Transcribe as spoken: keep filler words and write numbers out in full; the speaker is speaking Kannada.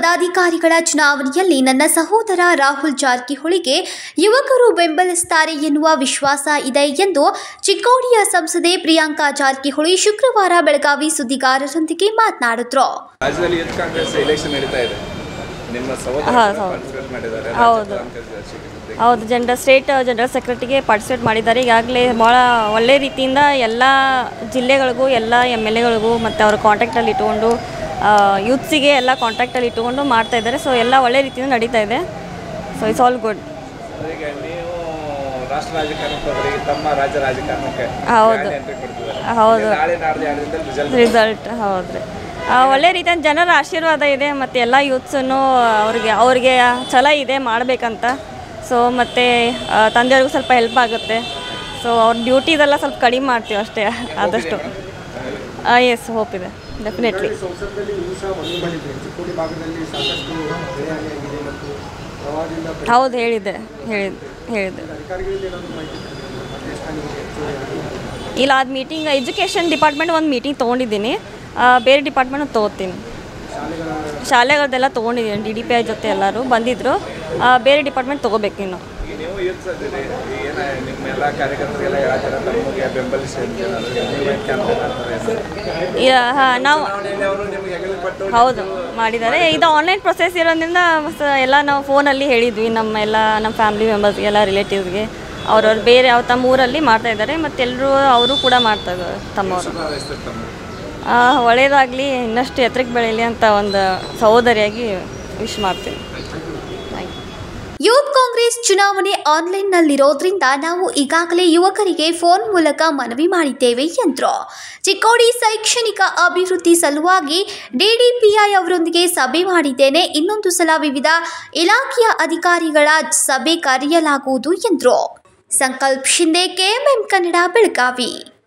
ಪದಾಧಿಕಾರಿಗಳ ಚುನಾವಣೆಯಲ್ಲಿ ನನ್ನ ಸಹೋದರ ರಾಹುಲ್ ಜಾರಕಿಹೊಳಿಗೆ ಯುವಕರು ಬೆಂಬಲಿಸುತ್ತಾರೆ ಎನ್ನುವ ವಿಶ್ವಾಸ ಇದೆ ಎಂದು ಚಿಕ್ಕೋಡಿಯ ಸಂಸದೆ ಪ್ರಿಯಾಂಕಾ ಜಾರಕಿಹೊಳಿ ಶುಕ್ರವಾರ ಬೆಳಗಾವಿ ಸುದ್ದಿಗಾರರೊಂದಿಗೆ ಮಾತನಾಡಿದರು. ರಾಜ್ಯದಲ್ಲಿ ಯೂತ್ ಕಾಂಗ್ರೆಸ್ ಎಲೆಕ್ಷನ್ ನಡೀತಾ ಇದೆ. ನಿಮ್ಮ ಸಹೋದರ ಪಾರ್ಟಿಸಿಪೇಟ್ ಮಾಡಿದ್ದಾರೆ. ಹೌದು ಹೌದು ಜನರಲ್ ಸ್ಟೇಟ್ ಜನರಲ್ ಸೆಕ್ರೆಟರಿಗೆ ಪಾರ್ಟಿಸಿಪೇಟ್ ಮಾಡಿದ್ದಾರೆ. ಈಗಾಗಲೇ ಭಾಳ ಒಳ್ಳೆ ರೀತಿಯಿಂದ ಎಲ್ಲ ಜಿಲ್ಲೆಗಳಿಗೂ ಎಲ್ಲ ಎಮ್ ಎಲ್ ಎಗಳಿಗೂ ಮತ್ತು ಅವ್ರ ಕಾಂಟ್ಯಾಕ್ಟಲ್ಲಿ ಇಟ್ಕೊಂಡು ಯೂತ್ಸಿಗೆ ಎಲ್ಲ ಕಾಂಟ್ಯಾಕ್ಟಲ್ಲಿ ಇಟ್ಟುಕೊಂಡು ಮಾಡ್ತಾ ಇದ್ದಾರೆ. ಸೊ ಎಲ್ಲ ಒಳ್ಳೆ ರೀತಿಯಿಂದ ನಡೀತಾ ಇದೆ. So it's all good. ನೀವು ರಾಷ್ಟ್ರ ರಾಜಕಾರಣಕ್ಕೆ ತಮ್ಮ ರಾಜ್ಯ ರಾಜಕಾರಣಕ್ಕೆ ಹೌದು ಹೌದು ರಿಸಲ್ಟ್ ಹೌದ್ರಿ ಒಳ್ಳೆ ರೀತಿಯಿಂದ ಜನರ ಆಶೀರ್ವಾದ ಇದೆ ಮತ್ತು ಎಲ್ಲ ಯೂತ್ಸನ್ನು ಅವ್ರಿಗೆ ಅವ್ರಿಗೆ ಛಲ ಇದೆ ಮಾಡಬೇಕಂತ. ಸೊ ಮತ್ತು ತಂದೆಯವ್ರಿಗೂ ಸ್ವಲ್ಪ ಹೆಲ್ಪ್ ಆಗುತ್ತೆ. ಸೊ ಅವ್ರ ಡ್ಯೂಟಿದೆಲ್ಲ ಸ್ವಲ್ಪ ಕಡಿಮೆ ಮಾಡ್ತೀವಿ ಅಷ್ಟೇ ಆದಷ್ಟು. ಎಸ್ ಹೋಪ್ ಇದೆ ಡೆಫಿನೆಟ್ಲಿ. ಹೌದು ಹೇಳಿದ್ದೆ ಹೇಳಿದ್ದೆ ಹೇಳಿದ್ದೆ ಇಲ್ಲ ಅದು ಮೀಟಿಂಗ್ ಎಜುಕೇಷನ್ ಡಿಪಾರ್ಟ್ಮೆಂಟ್ ಒಂದು ಮೀಟಿಂಗ್ ತೊಗೊಂಡಿದ್ದೀನಿ. ಬೇರೆ ಡಿಪಾರ್ಟ್ಮೆಂಟ್ ತೊಗೋತೀನಿ. ಶಾಲೆಗಳದ್ದೆಲ್ಲ ತೊಗೊಂಡಿದ್ದೀನಿ. ಡಿ ಡಿ ಪಿ ಐ ಜೊತೆ ಎಲ್ಲರೂ ಬಂದಿದ್ದರು. ಬೇರೆ ಡಿಪಾರ್ಟ್ಮೆಂಟ್ ತೊಗೋಬೇಕು ಇನ್ನು. ಹಾಂ ನಾವು ಹೌದು ಮಾಡಿದ್ದಾರೆ. ಇದು ಆನ್ಲೈನ್ ಪ್ರೊಸೆಸ್ ಇರೋದ್ರಿಂದ ಎಲ್ಲ ನಾವು ಫೋನಲ್ಲಿ ಹೇಳಿದ್ವಿ ನಮ್ಮ ಎಲ್ಲ ನಮ್ಮ ಫ್ಯಾಮಿಲಿ ಮೆಂಬರ್ಸ್ಗೆ ಎಲ್ಲ ರಿಲೇಟಿವ್ಸ್ಗೆ. ಅವ್ರವ್ರು ಬೇರೆ ಅವ್ರು ತಮ್ಮ ಊರಲ್ಲಿ ಮಾಡ್ತಾಯಿದ್ದಾರೆ ಮತ್ತು ಎಲ್ಲರೂ ಅವರು ಕೂಡ ಮಾಡ್ತಾಯಿದ್ದಾರೆ ತಮ್ಮವರು. ಒಳ್ಳೆಯದಾಗಲಿ, ಇನ್ನಷ್ಟು ಎತ್ತರಕ್ಕೆ ಬೆಳೀಲಿ ಅಂತ ಒಂದು ಸಹೋದರಿಯಾಗಿ ವಿಶ್ ಮಾಡ್ತೀನಿ. ಯೂತ್ ಕಾಂಗ್ರೆಸ್ ಚುನಾವಣೆ ಆನ್ಲೈನ್ನಲ್ಲಿರೋದ್ರಿಂದ ನಾವು ಈಗಾಗಲೇ ಯುವಕರಿಗೆ ಫೋನ್ ಮೂಲಕ ಮನವಿ ಮಾಡಿದ್ದೇವೆ ಎಂದರು. ಚಿಕ್ಕೋಡಿ ಶೈಕ್ಷಣಿಕ ಅಭಿವೃದ್ಧಿ ಸಲುವಾಗಿ ಡಿಡಿಪಿಐ ಅವರೊಂದಿಗೆ ಸಭೆ ಮಾಡಿದ್ದೇನೆ. ಇನ್ನೊಂದು ಸಲ ವಿವಿಧ ಇಲಾಖೆಯ ಅಧಿಕಾರಿಗಳ ಸಭೆ ಕರೆಯಲಾಗುವುದು ಎಂದರು. ಸಂಕಲ್ಪ ಶಿಂದೆ, ಕೆಎಂಎಂ ಕನ್ನಡ, ಬೆಳಗಾವಿ.